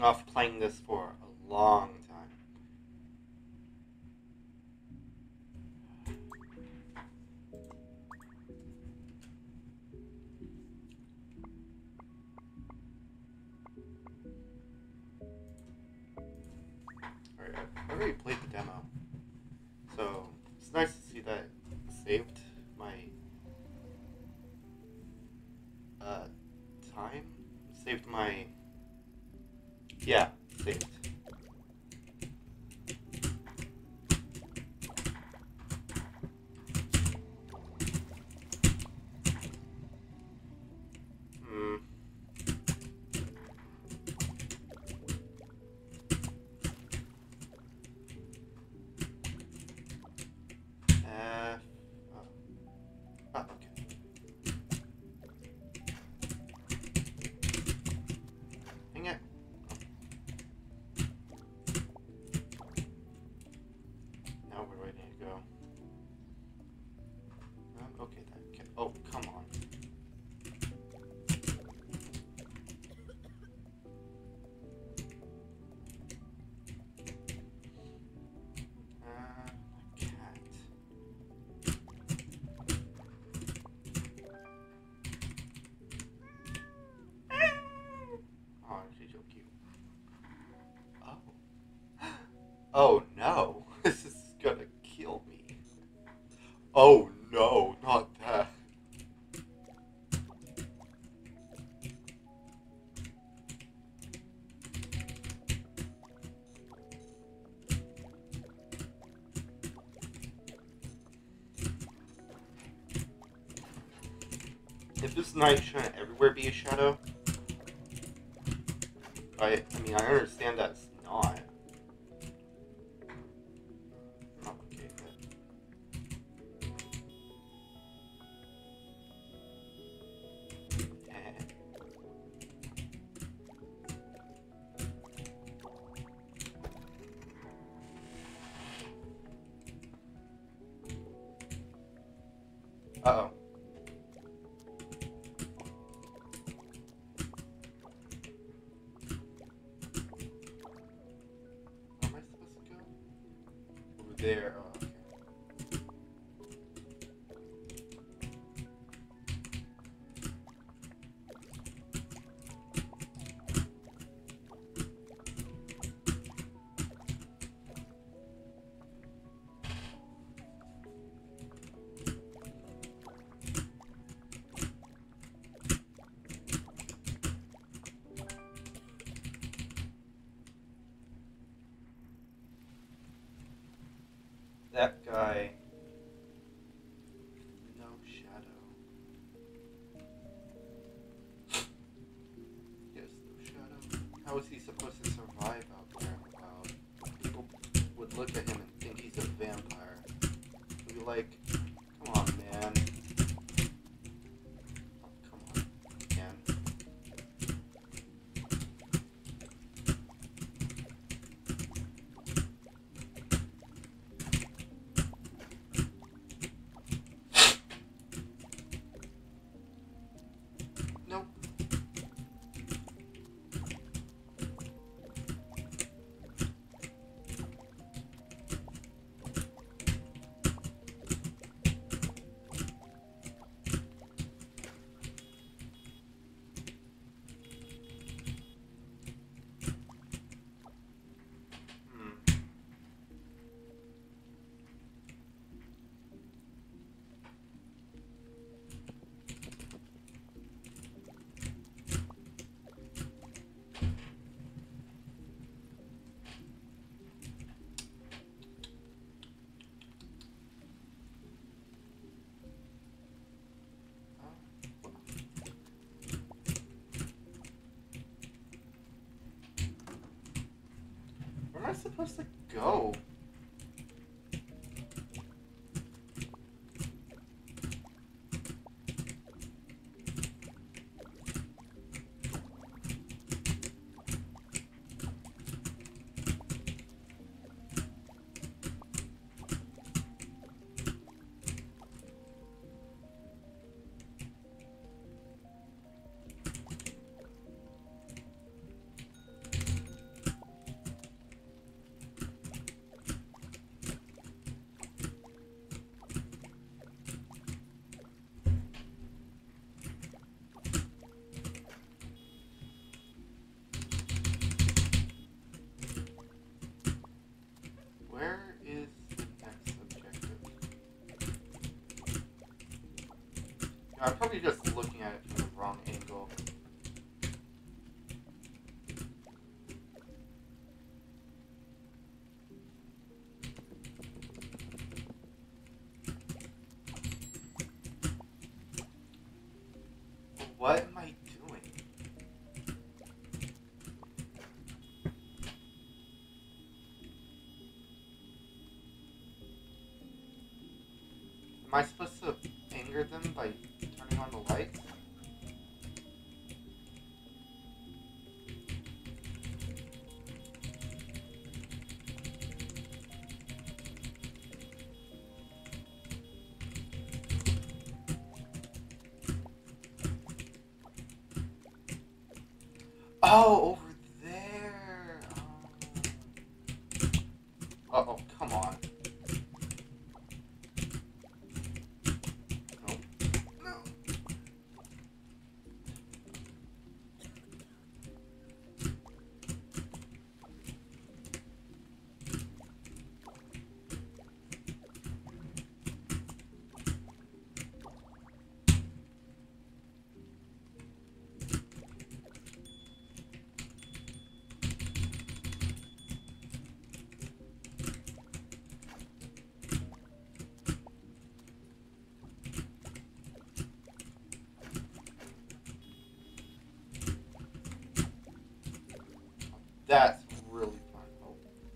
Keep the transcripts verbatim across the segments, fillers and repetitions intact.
putting off playing this for a long time. Alright, I already played the demo. So, it's nice to see that it saved my uh, time? Saved my... Yeah, saved. Hmm. Uh, oh. Oh, okay. Dang it. Now we're ready to go. Um, okay, that can, oh, come on. Uh, cat. Oh, she's so cute. Oh. Oh no. This is gonna kill me. Oh no, not that. If this knight shouldn't everywhere be a shadow, I, I mean, I understand that it's not. Oh, okay, good. Eh. Uh-oh. Where am I supposed to go? Over there. Oh, okay. That guy. No shadow. Yes, no shadow. How is he supposed to survive out there in the wild? People would look at him and think he's a vampire. They'd be like, come on, man. Oh, come on, man. Nope. Hmm. Where am I supposed to go? I'm probably just looking at it from the wrong angle. What am I doing? Am I supposed to anger them by turning on the lights? Oh, over there. Oh. Uh oh, come on. No. No. That's really fun.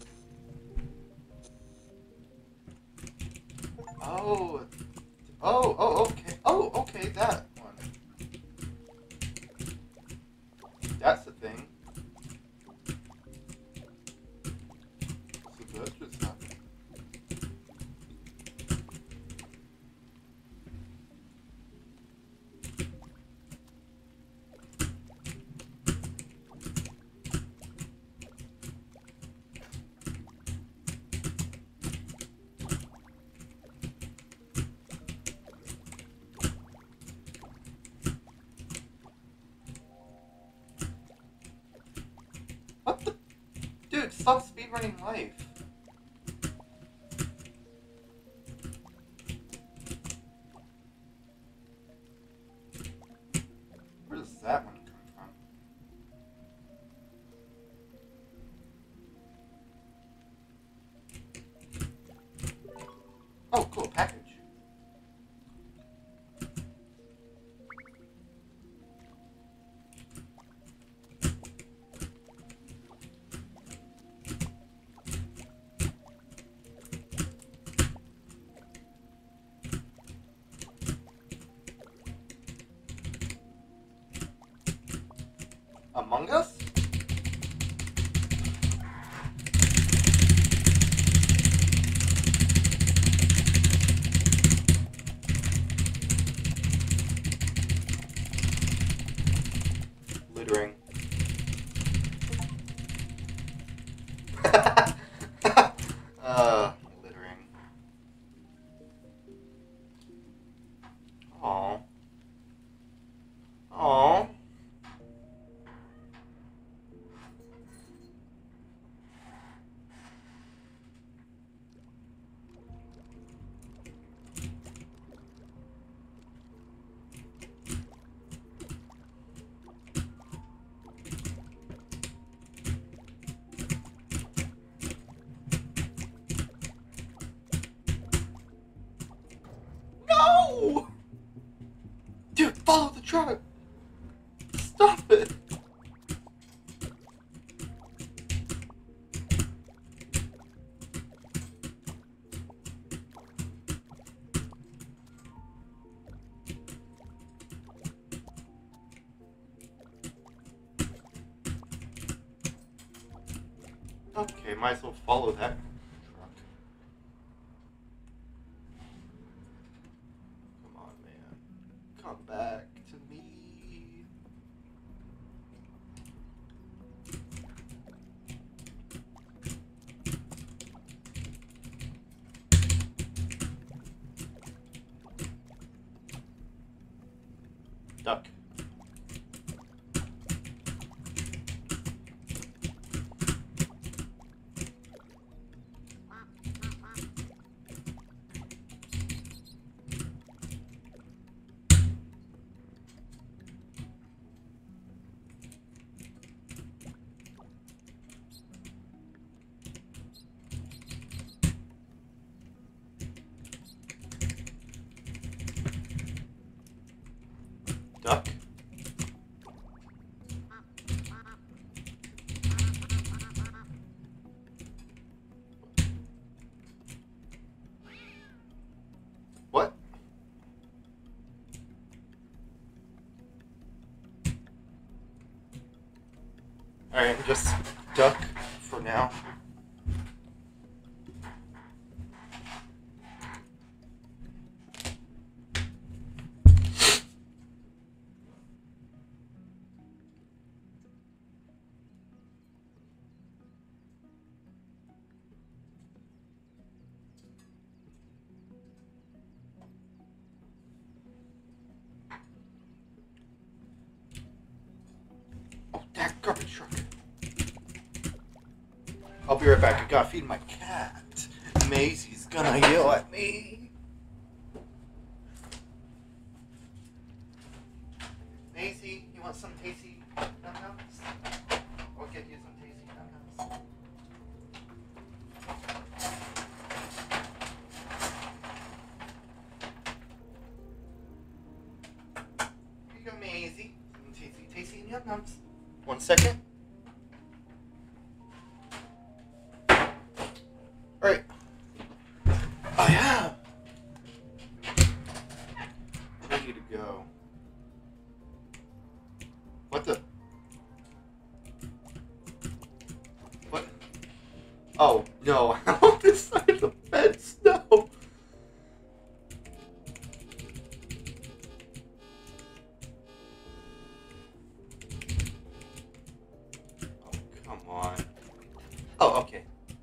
Oh. Oh. Oh, oh, okay. Oh, okay, that one. That's the thing. So that's just happened. What the? Dude, stop speedrunning life. Where does that one come from? Oh, cool, package. Among Us? Littering. uh, littering. Aww. Aww. No! Dude, follow the truck! Stop it! Okay, might as well follow that truck. Come on, man. Come back to me. Duck. Alright, just duck for now. Oh, that garbage truck. I'll be right back. I gotta feed my cat. Maisie's gonna yell at me. Maisie, you want some tasty num-nums? I'll get you some tasty num-nums. Here you go, Maisie. Some tasty, tasty num-nums. One second. Alright. I am ready to go. What the? What? Oh, no. I'm on this side of the fence. No. Oh, come on. Oh, okay.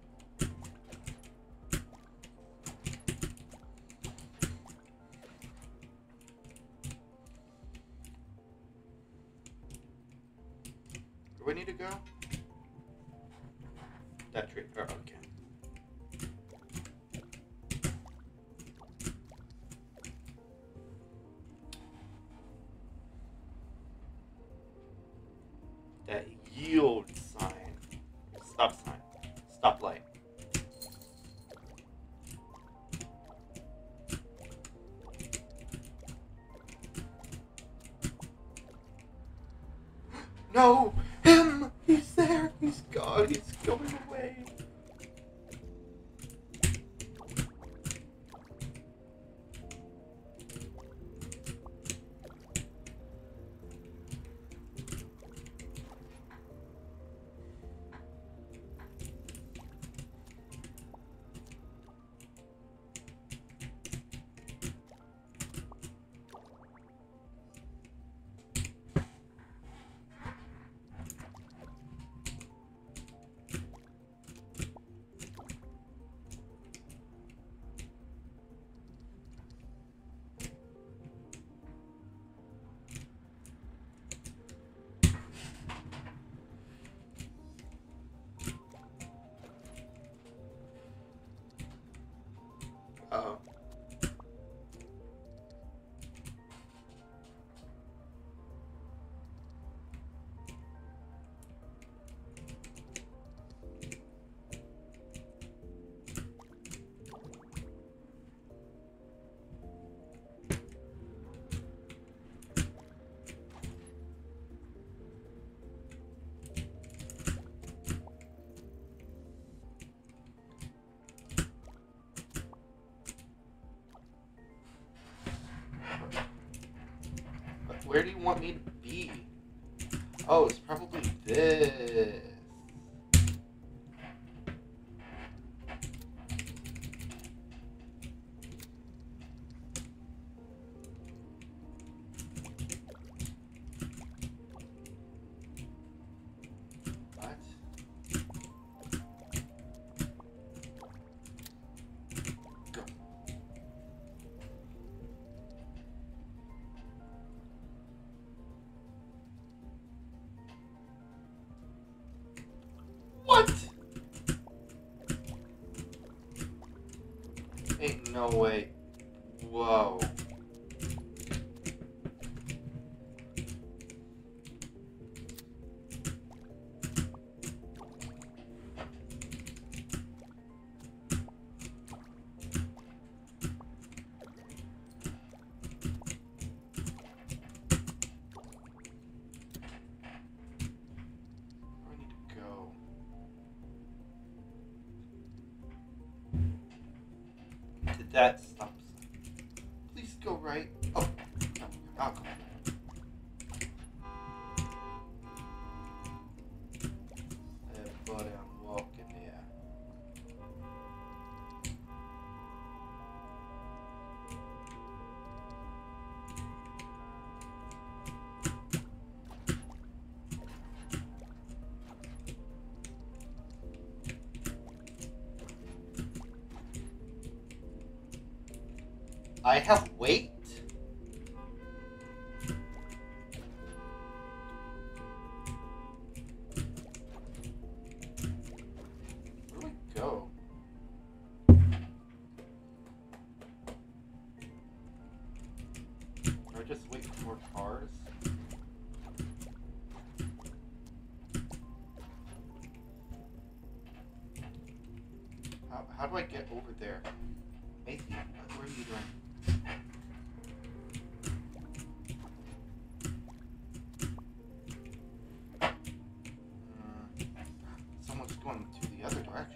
Where do we need to go? That tree. Oh, okay. That yield sign. Stop sign. Stop light. No! Him! He's there! He's gone! He's going away! Uh-oh. Where do you want me to be? Oh, it's probably this. What? Go. What? Ain't no way. Whoa. Where do I need to go? Did that stop sign? Please go right. Oh, no, I'll go. I have weight? Where do I go? Do I just wait for more cars? How, how do I get over there? Macy, what are you doing? Someone's going to the other direction.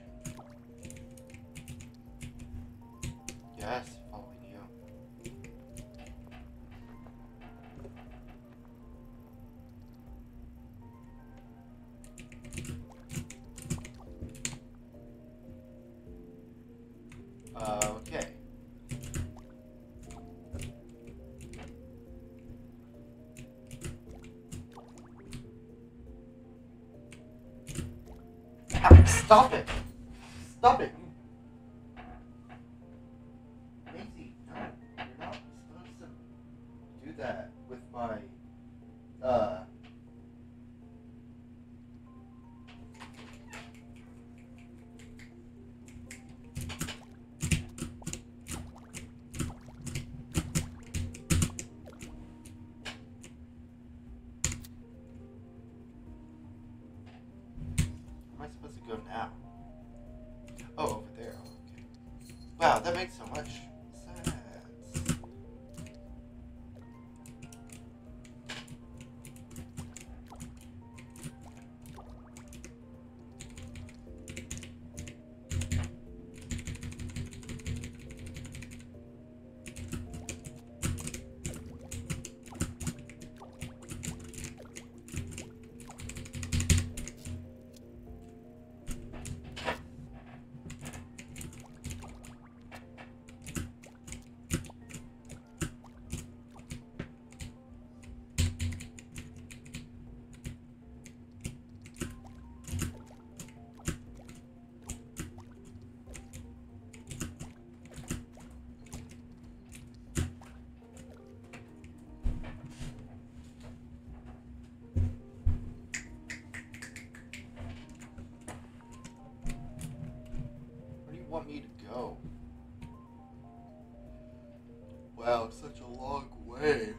Yes, following you. Uh, okay. Stop it! Stop it! Maisie, no. You're not supposed to do that with my, uh... Where am I supposed to go now? Oh, over there. Oh, okay. Wow, that makes so much sense. Want me to go? Wow, it's such a long way.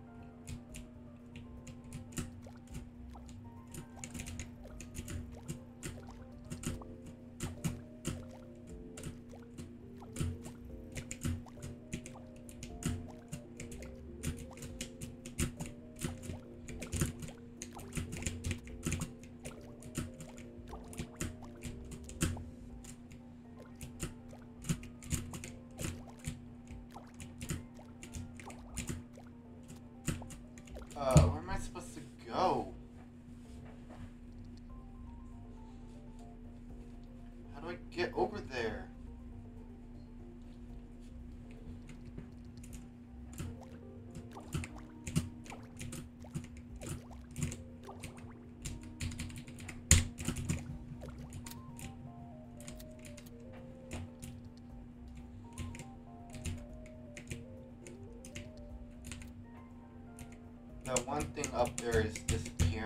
Uh, where am I supposed to go? How do I get over there? The one thing up there is disappearing.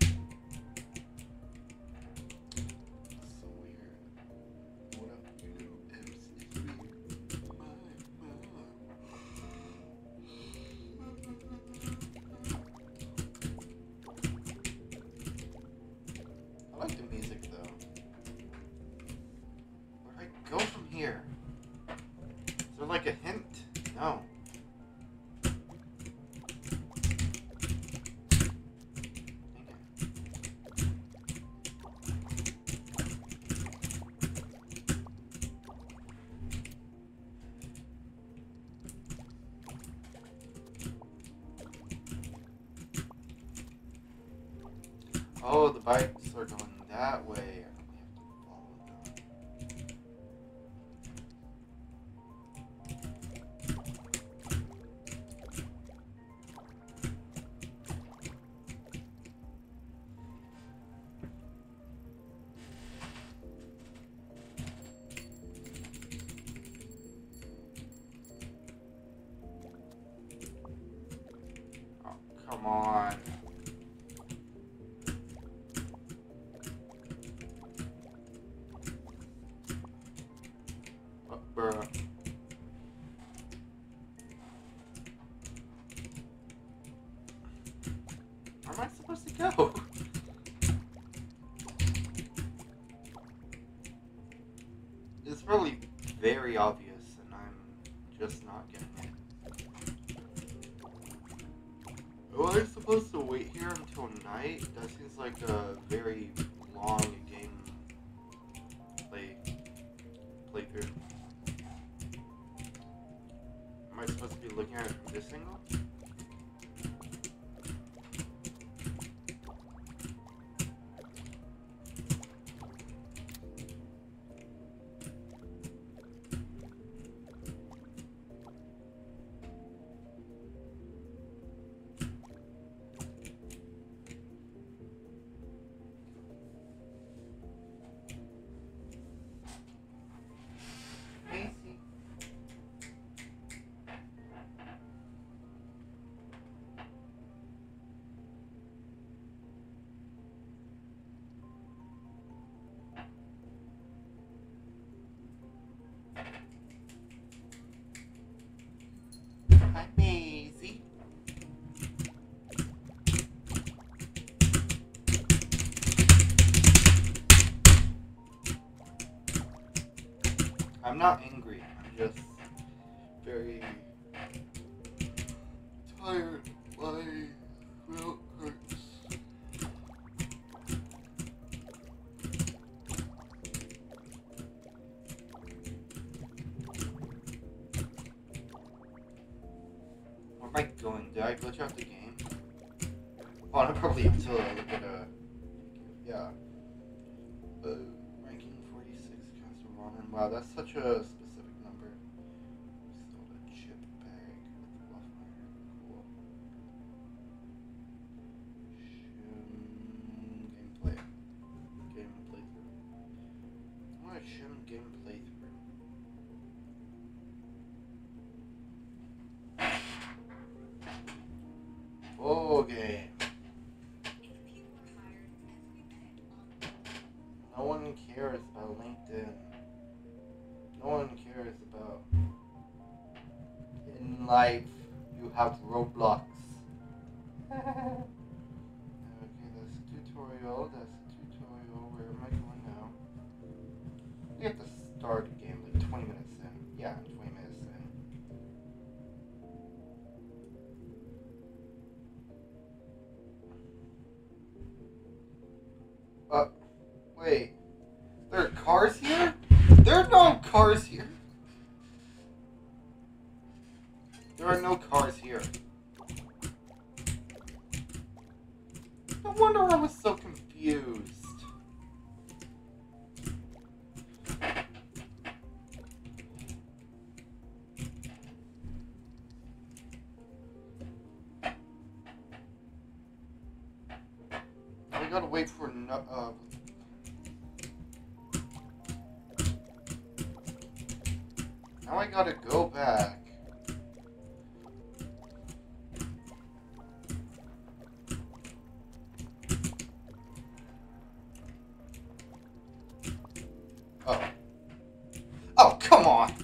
So weird. What up, you know, it's me, my mom. I like the music though. Where do I go from here? Is there like a hint? No. Oh, the bikes are going that way. I don't have to follow them. come on. Oh, bruh. Where am I supposed to go? It's probably very obvious, and I'm just not getting it. Am I supposed to wait here until night? That seems like a very long game play playthrough. Am I supposed to be looking at it from this angle? Hi, Maisie. I'm not angry. I'm just very tired. My throat hurts. Where am I going? Did I glitch out the game? Oh, I'm probably until I look at a yeah. Uh, ranking forty-six cast of Ronin. Wow, that's such a specific number. Sold a chip bag with fluff iron. Cool. Schim gameplay. Game playthrough. I want a Schim game playthrough. Full game. No one cares about LinkedIn. No one cares about. In life, you have Roblox. Okay, that's a tutorial. That's a tutorial. Where am I going now? We have to start a game like twenty minutes in. Yeah, twenty minutes in. Uh, wait. There are cars here? There are no cars here. There are no cars here. No wonder I was so confused. I gotta wait for no. Uh, Now I gotta go back. Oh. Oh, come on!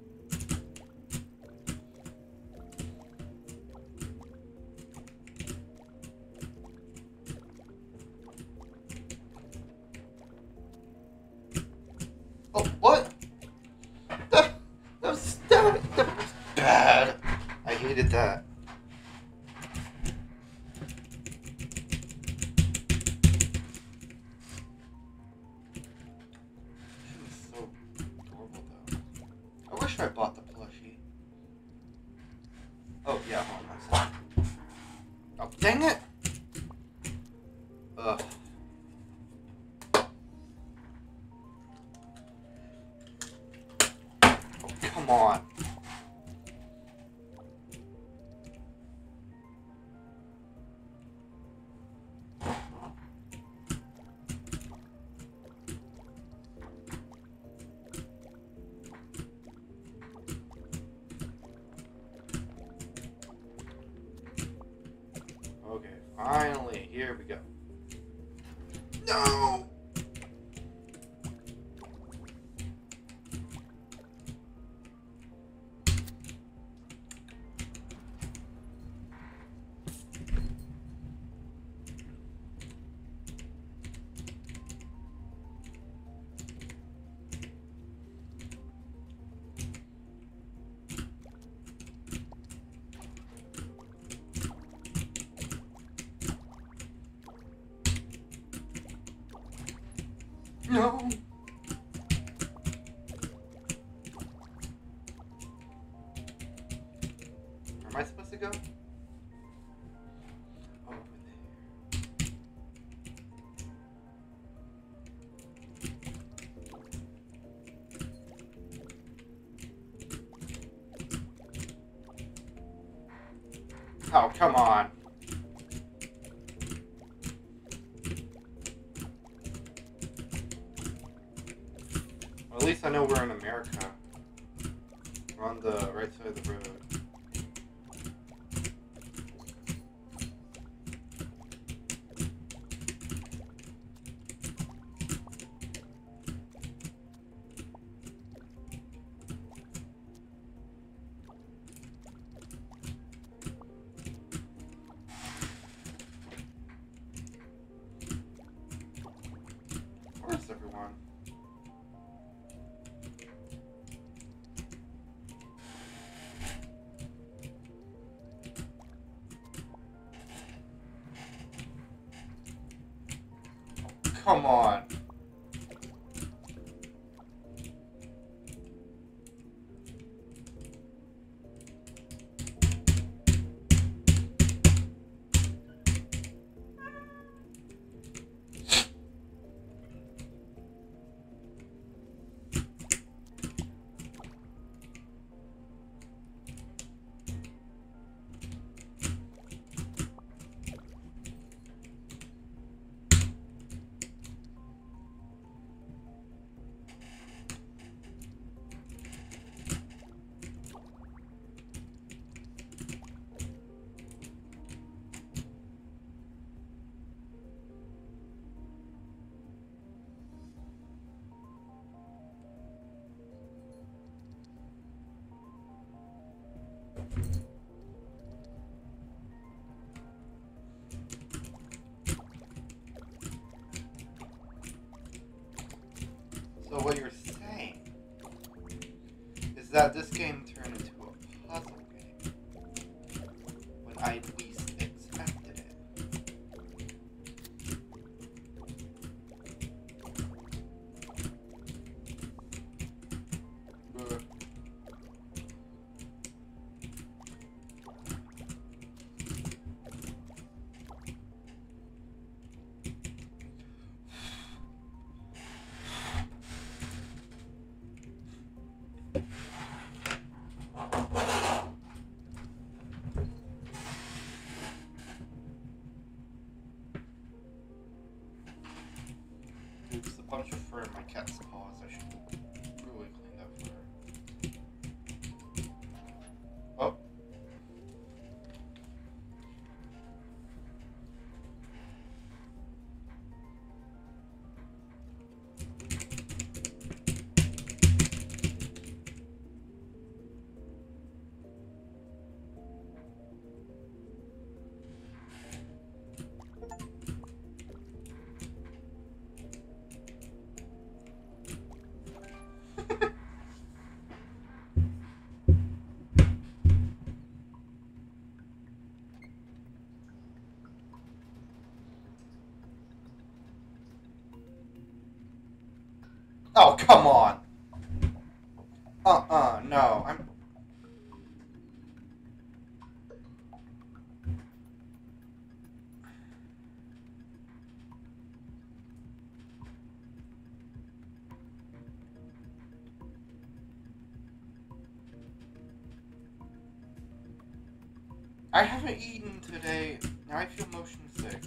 Oh, what? That, that was, that, that was bad. I hated that. So adorable, though. I wish I bought the plushie. Oh, yeah, hold on a second. Oh, dang it! Ugh. Oh, come on. Finally, here we go. No! No! Where am I supposed to go? Over there. Oh, come on. Well, at least I know we're in America. We're on the right side of the road. Where's everyone? Come on. So what you're saying is that this game turned into a puzzle game when I least expected it. Ugh. Oops, a bunch of fur in my cat's paws. I should really clean that fur. Oh. Oh, come on. Uh-uh, no. I'm... I haven't eaten today. Now I feel motion sick.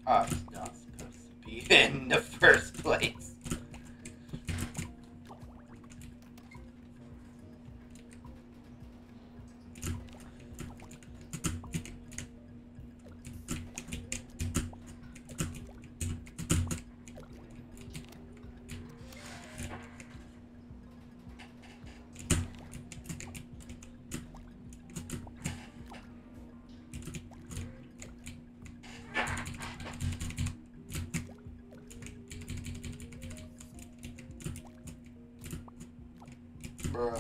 Oh, it's not supposed to be in the first place. Bruh.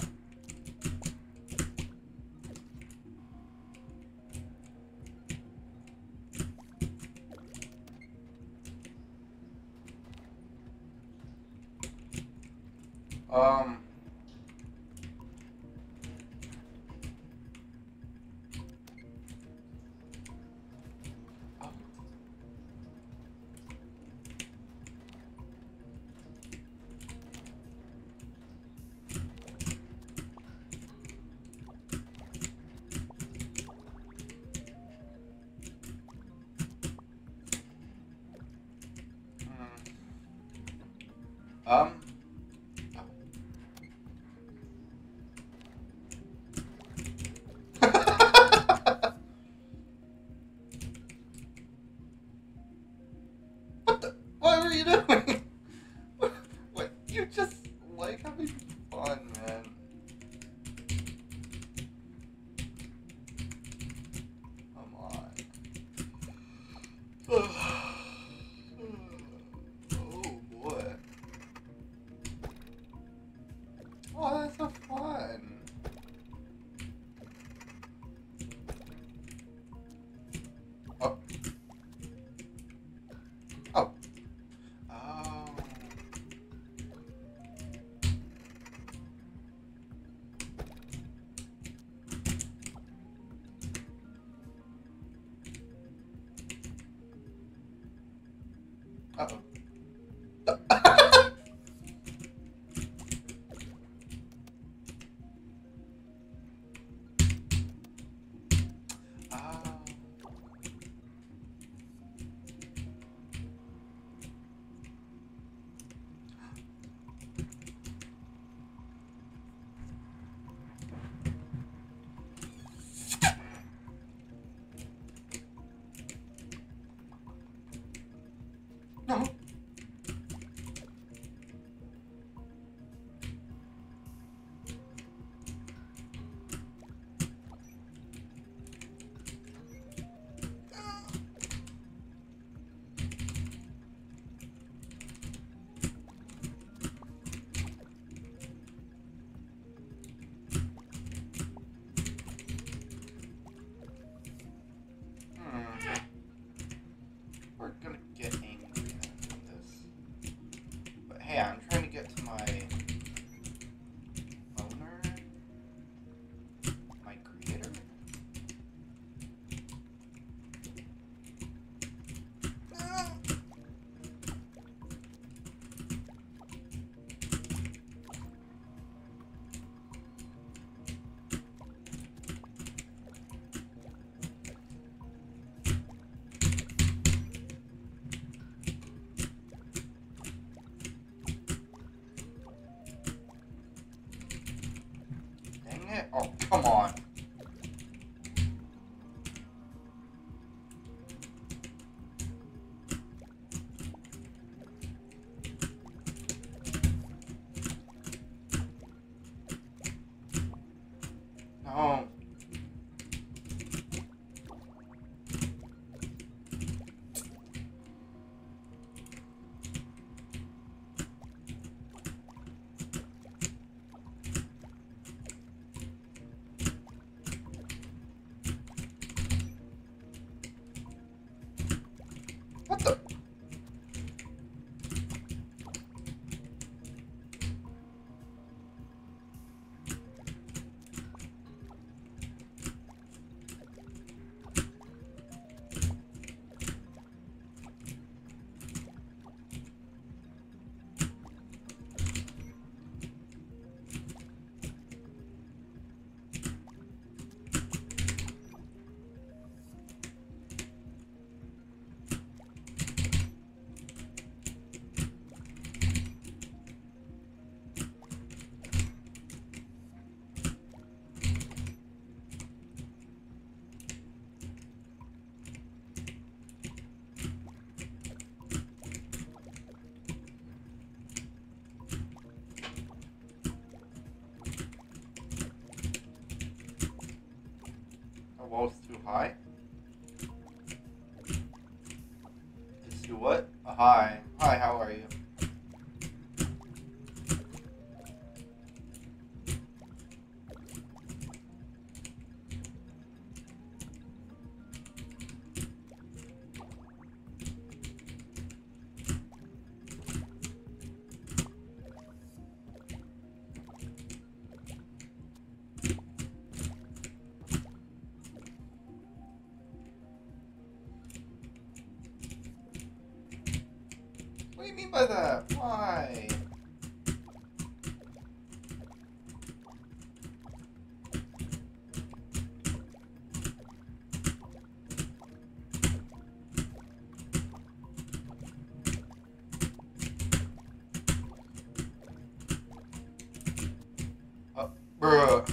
Um. Oh. Hmm. Um. What the? What were you doing? What? You just like having fun, man. Come on. Oh boy. Oh, that's so fun. Oh. Oh. Oh. Uh-oh. Oh. No. Hmm. We're gonna get angry at this. But hey, I'm trying to get to my owner, my creator. Dang it. Oh, come on. No. What the? Our wall's too high? It's too what? Uh, hi. Hi, how are you? What do you mean by that? Why? Oh, bruh.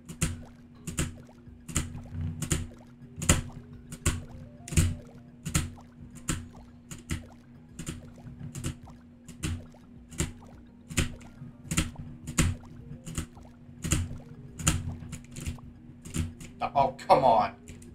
Oh, come on.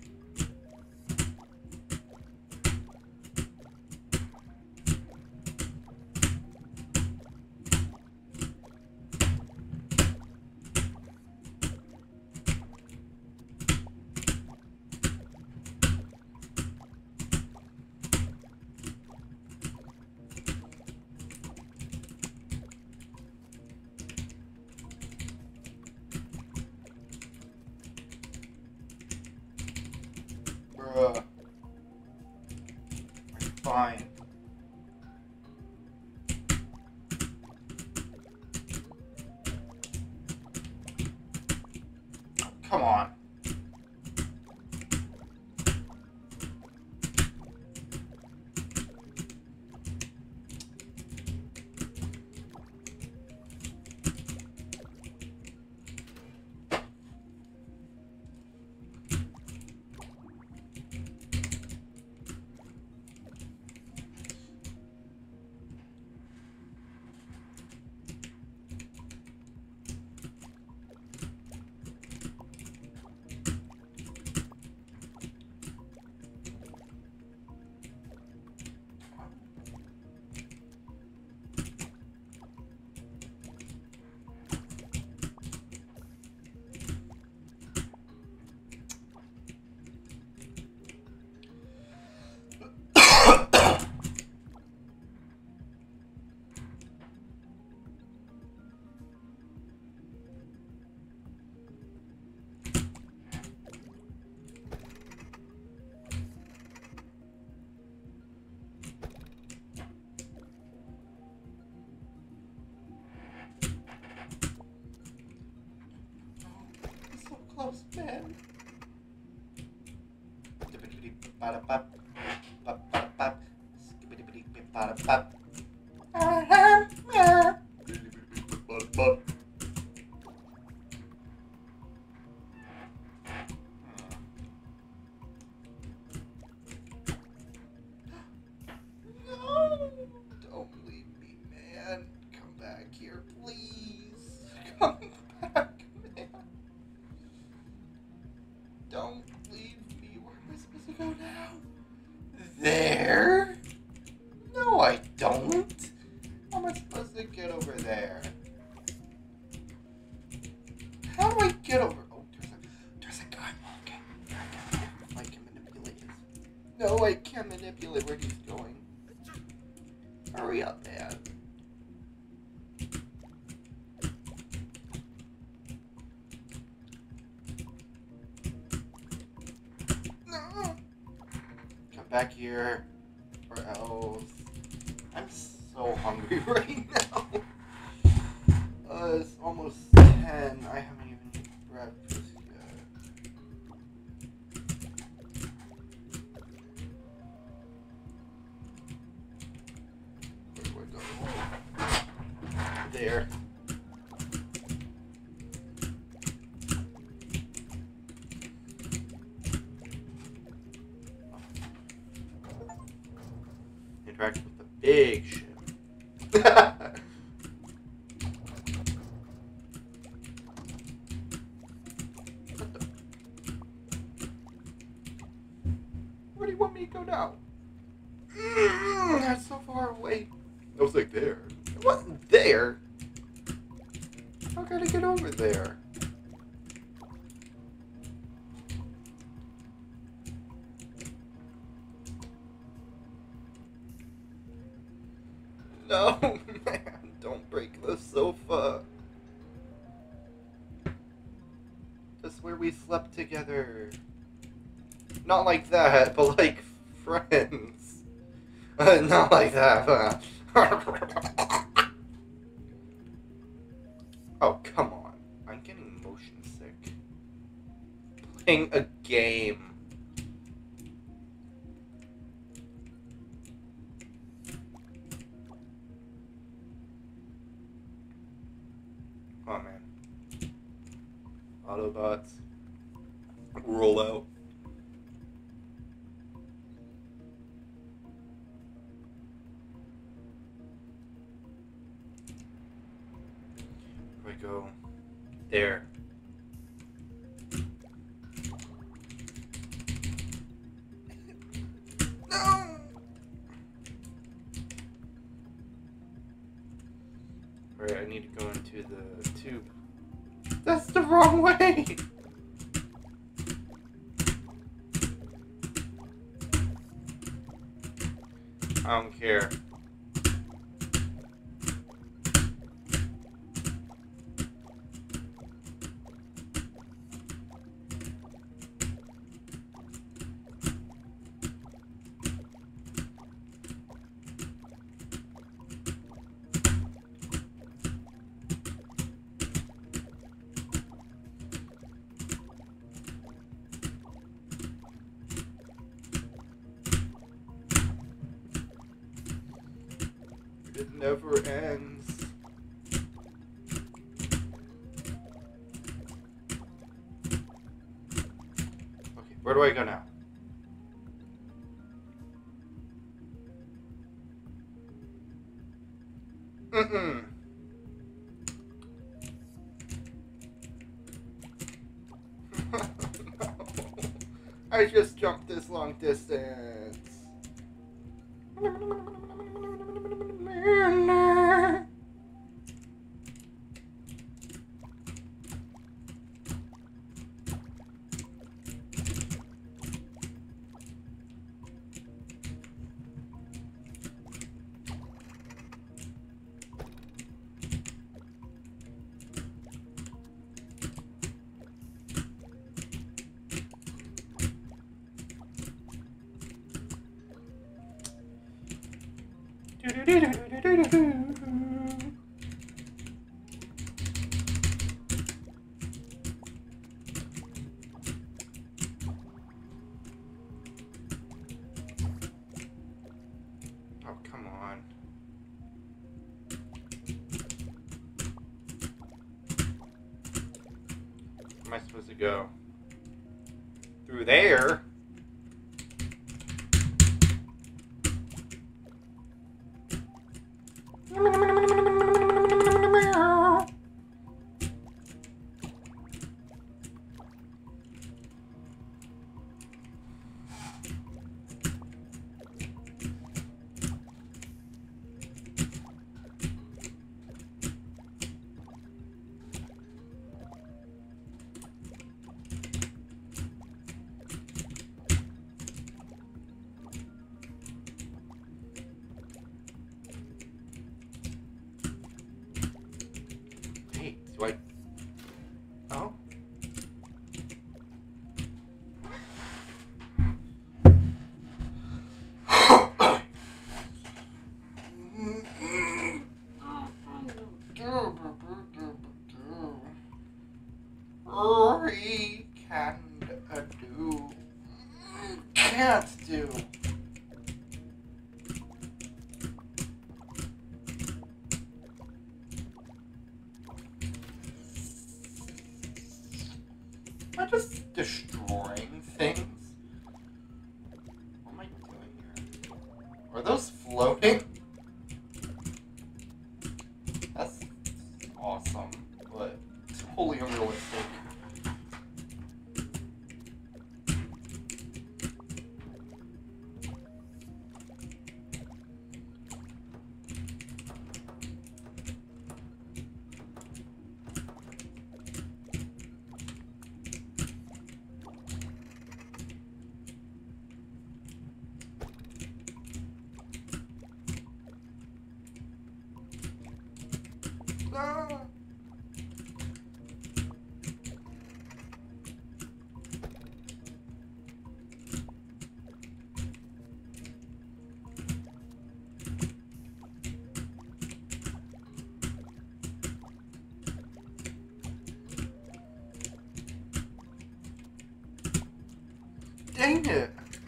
Bruh. Fine. Come on. So close, man. No! Don't leave me, man. Come back here, please. Come back, man. Don't leave me. Where am I supposed to go now? There? No, I don't. How am I supposed to get over there? How do I get over? Oh, there's a, there's a guy walking. I can manipulate this. No, I can't manipulate where he's going. Hurry up, man. No. Come back here, or else. I'm so hungry right now. Uh, it's almost ten. I haven't even eaten breakfast yet. Where do I go? There. Interact with the big ship. you go now? Mm, that's so far away. I was like, there. It wasn't there. I gotta get over there. No, man, don't break the sofa. That's where we slept together. Not like that, but like friends. Uh, not like that. Oh, come on. I'm getting motion sick. Playing a game. Oh man. Autobots. Roll out. Here we go. There. No! Alright, I need to go into the tube. That's the wrong way! I don't care. It never ends. Okay, where do I go now? Mm-mm. No. I just jumped this long distance. Oh, come on. Where am I supposed to go? Through there? Hey, do I... Oh? We can do. Can't do. Am I just destroying things? What am I doing here? Are those floating? That's awesome, but totally unrealistic. Ah. Dang it!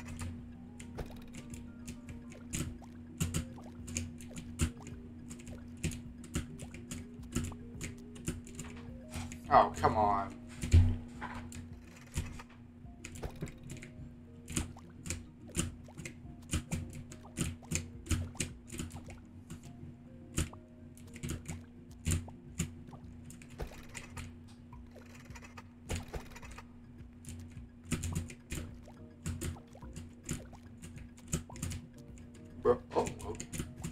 Oh, come on. Bro. Oh, okay.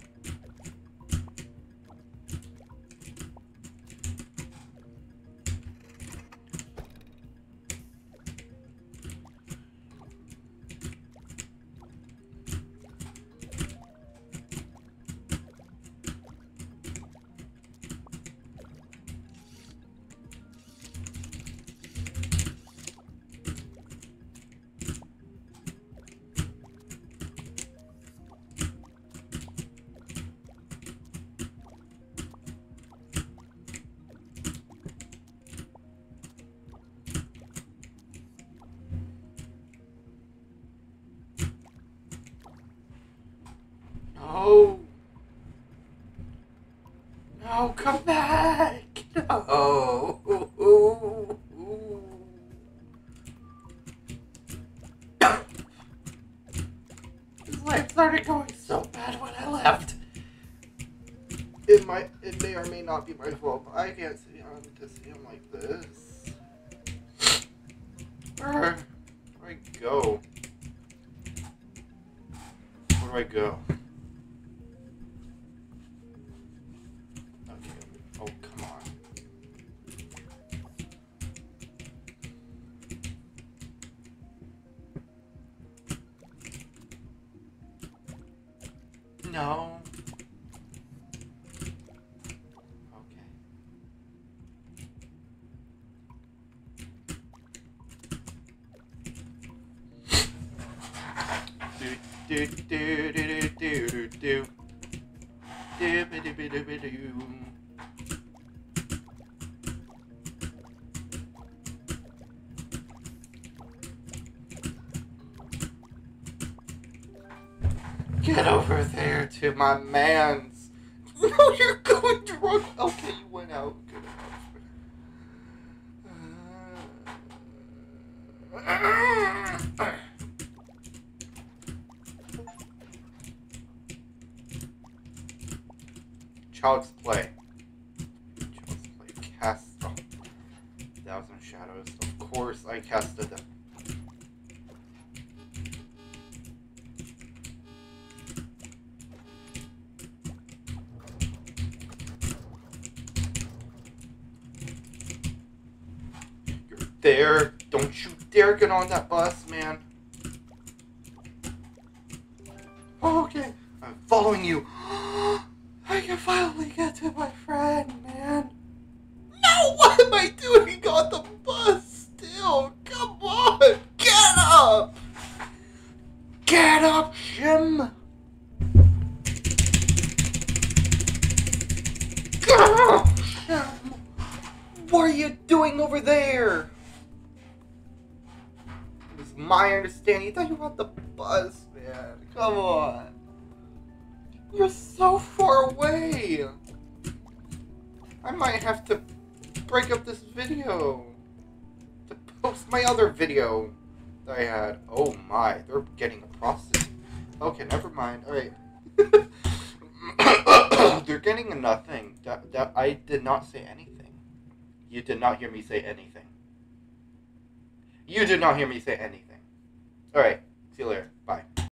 No. No, come back. No. This life started going so bad when I left. It might, it may or may not be my fault, but I can't see on to see him like this. Where do I go? Where do I go? Okay. Oh, come on. No. Do do do do do do do do do do do do do. Get over there to my man's. No, you're going drunk. Okay, you went out. Good enough. Child's Play. Child's Play. Cast. Oh. Thousand Shadows. Of course I casted them. You're there. Don't you dare get on that bus, man. Oh, okay. I'm following you. I can finally get to my friend, man. No, what am I doing on the bus still? Come on, get up! Get up, Schim! Get up, Schim! What are you doing over there? It was my understanding that you were on the bus, man. Come on. You're so far away. I might have to break up this video to post my other video that I had. Oh my, they're getting a prostitute. Okay, never mind. All right. They're getting a nothing. That, that I did not say anything. You did not hear me say anything. You did not hear me say anything. All right. See you later. Bye.